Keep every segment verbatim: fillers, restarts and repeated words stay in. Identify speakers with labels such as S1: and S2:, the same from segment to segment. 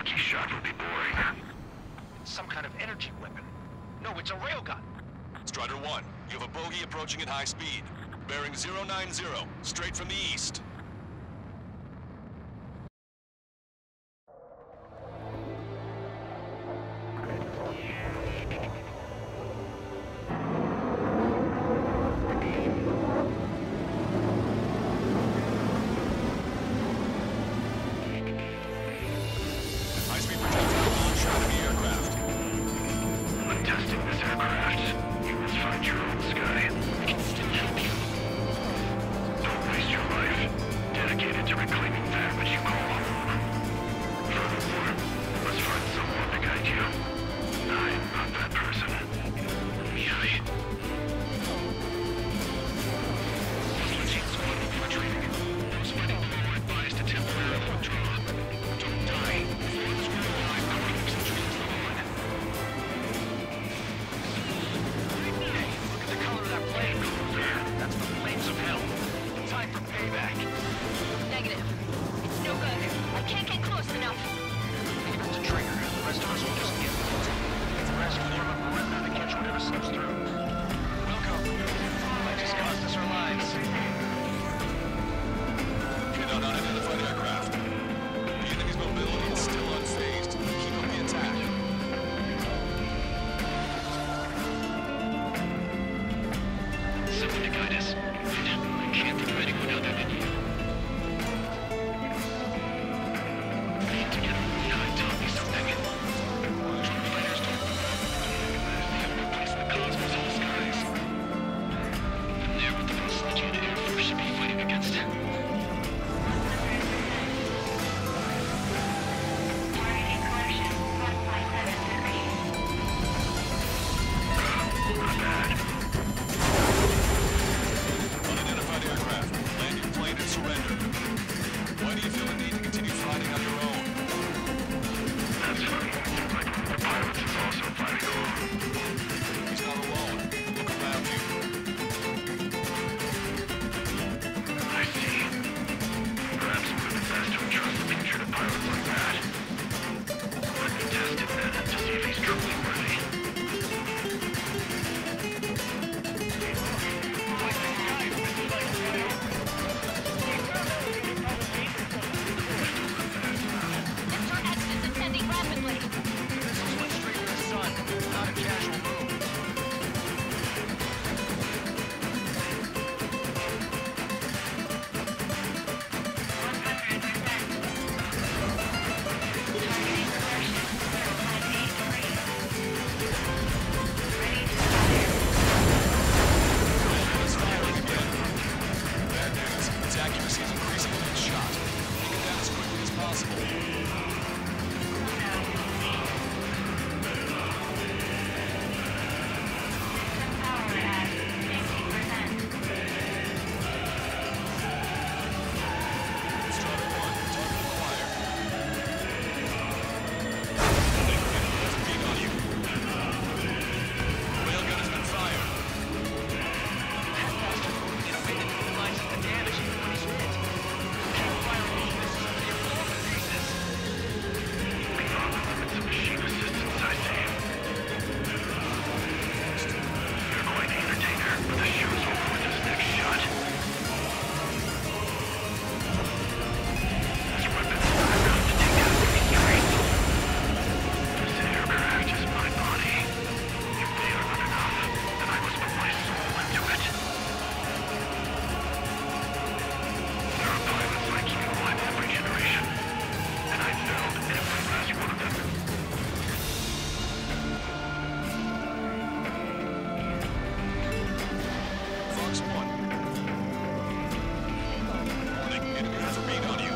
S1: lucky shot will be boring.
S2: It's some kind of energy weapon. No, it's a railgun.
S3: Strider one, you have a bogey approaching at high speed. Bearing zero nine zero, straight from the east. High-speed projectile launch out of the aircraft.
S1: I'm testing this aircraft. You must find your own sky. I can still help you. Don't waste your life. Dedicated to reclaiming that which you call home. Furthermore, you must find someone to guide you. I'm not that person. Really? Flinching squad infiltrating. Spreading forward bias to temporarily withdraw. Don't die. Forms will revive coordinates and transform.
S2: Hey, look at the color of that flame. That's the flames of hell. Time for payback.
S4: Negative. It's no good. I can't get close enough.
S2: Leave it to Trigger. The rest of us will just get it. Rest form a perimeter to catch whatever slips through. Welcome. That just cost us our lives.
S3: Hit on unidentified aircraft. The enemy's mobility is still unfazed. Keep up the attack.
S1: Someone to guide us. I can't think of anyone other than you. We need to get a guy taught me something. Fighters don't they have no place in the cosmos or the skies. And they're what the most legit Air Force should be fighting against. Not bad.
S3: Unidentified aircraft. Land your plane and surrender. Why do you feel the need to continue fighting on your own?
S1: That's funny. Like one of the pilots is also fighting alone.
S3: He's not alone. Look around you.
S1: I see. Perhaps it would have been best to entrust the future to pilots like that. Let me test him then to see if he's truly worthy.
S4: Mister X is ascending rapidly.
S2: This is went straight to the sun, not a casual move.
S3: It's firing again. Bad news. Its accuracy is increasing with each shot. Take it down as quickly as possible. Strider one, target acquired. There's a beat on you. Railgun has been fired.
S2: That bastard moving in a way that minimizes the damage even when he's hit. Can't fire all this is up to your form of basis.
S1: Beyond the limits of machine assistance, I see. You're quite the entertainer, but the show's over with this next shot. These weapons are enough to take down any strength. This aircraft is my body. If they are not enough, then I must put my soul into it. There are pilots like you in every generation, and I failed every last one of them.
S3: Fox one. Warning, enemy has a beat on you.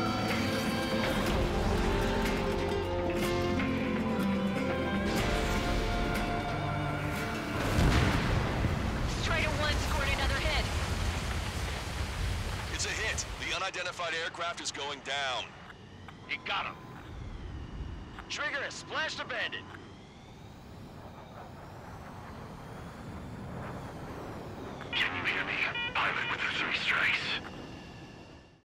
S4: Strider one scored another hit.
S3: It's a hit. The unidentified aircraft is going down.
S2: You got him. Trigger has splashed a bandit.
S1: Can you hear me? Pilot with the three strikes.